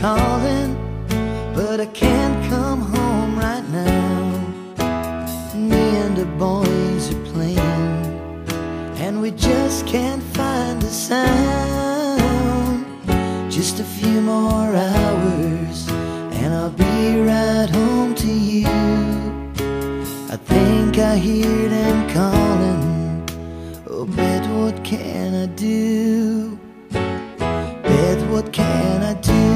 calling, but I can't come home right now. Me and the boys are playing, and we just can't find the sound. Just a few more hours and I'll be right home to you. I think I hear them calling. Oh, Beth, what can I do? Beth, what can I do?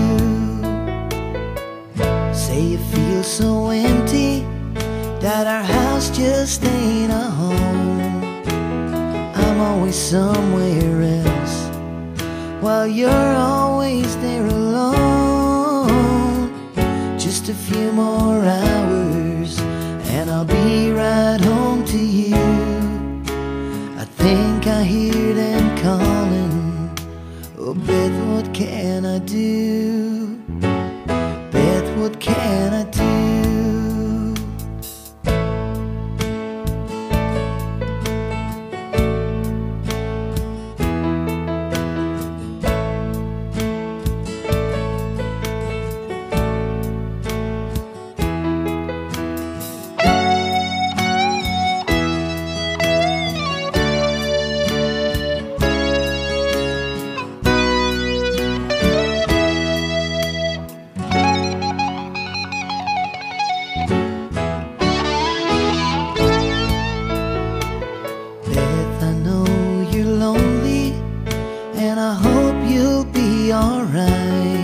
Say you feel so empty that our house just ain't a home. I'm always somewhere else while you're always there alone. Just a few more hours and I'll be right home to you. I think I hear them calling. Oh, Beth, what can I do? Beth, what can I do? And I hope you'll be alright.